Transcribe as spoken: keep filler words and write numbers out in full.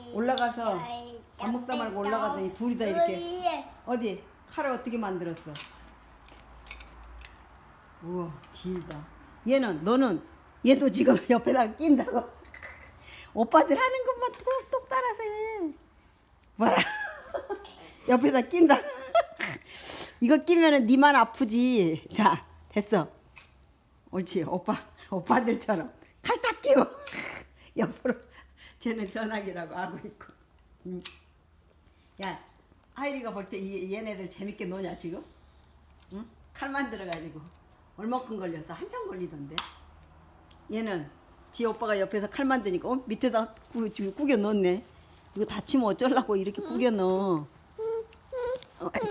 올라가서 밥 먹다 말고 올라가더니 둘이 다 이렇게 어디 칼을 어떻게 만들었어? 우와 길다. 얘는 너는 얘도 지금 옆에다 낀다고. 오빠들 하는 것만 뚝뚝 따라서 해. 뭐라? 옆에다 낀다. 이거 끼면은 니만 아프지. 자 됐어. 옳지. 오빠 오빠들처럼 칼 딱 끼고 옆으로. 쟤는 전화기라고 하고 있고. 응. 야 하이리가 볼 때 얘네들 재밌게 노냐 지금? 응? 칼 만들어가지고 얼마큼 걸려서 한참 걸리던데. 얘는 지 오빠가 옆에서 칼 만드니까 어? 밑에다 구, 구겨 넣었네. 이거 다치면 어쩌려고 이렇게 구겨 넣어. 어.